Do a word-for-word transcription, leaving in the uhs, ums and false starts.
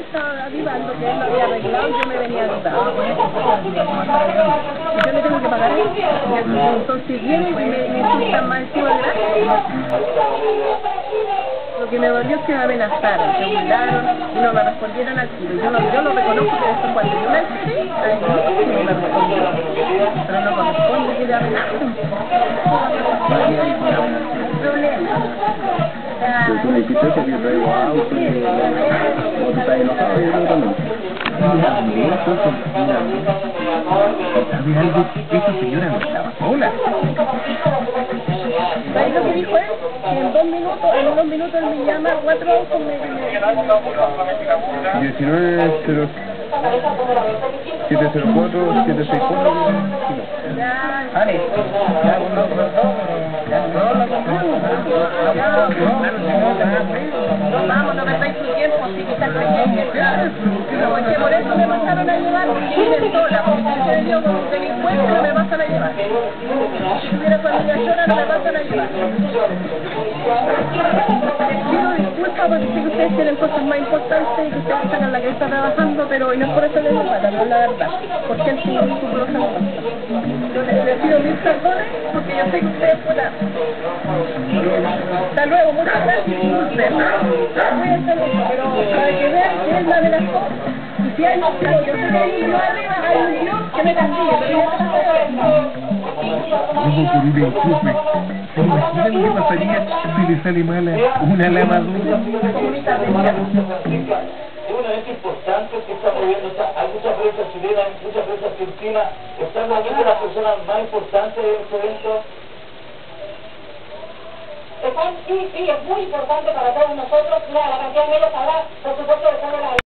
estaba avivando, que él lo había arreglado y yo me venía avivando. Y yo le tengo que pagar él. Entonces vienen y me, me insultan más encima de gracia. Lo que me dolió es que me amenazaron, se burlaron y no me respondieron al tiro. Yo, no, yo lo reconozco que eso cuando yo me enteré, ahí sí me respondieron. Pero no corresponde que le amenacen. Problema. Pero tú le dijiste eso, que yo traigo auto, como tú estás enojado, yo también. Mira, entonces, mira, ¿sabes algo? Esa señora no estaba sola. ¿Sabes lo que dijo él? Que en dos minutos, en unos minutos él me llama, cuatro autos me... diecinueve cero siete cero cuatro siete seis cuatro. Ya, Vale, ya uno por todo, ya no lo compramos. no vamos, no perdáis tu tiempo, así que está creyendo. No, es que por eso me pasaron a llevar, porque viven sola, porque si se dio como un delincuente no me pasan a llevar. Si tuviera familia sola no me pasan a llevar. Les pido disculpas porque sé que ustedes tienen cosas más importantes y que ustedes están en la que está trabajando, pero y no es por eso les digo plata, no es la verdad, porque él tuvo su cosa. Yo les, les pido mil perdones porque yo sé que ustedes puedan. Hasta luego, muchas gracias y disculpen. Cuídense mucho, pero para que vean que él me amenazó. Y si hay, yo sé que ahí arriba hay un Dios que me castigue, pero yo no sé. Ojo por un enchufe. Imagínate qué pasaría si le sale mala una lavadora. Es un evento importante que está moviendo, hay mucha prensa chilena, hay mucha prensa argentina, están moviendo las personas más importantes de este evento. Están, sí, sí, es muy importante para todos nosotros, la, la cantidad de medios habrá, por supuesto, de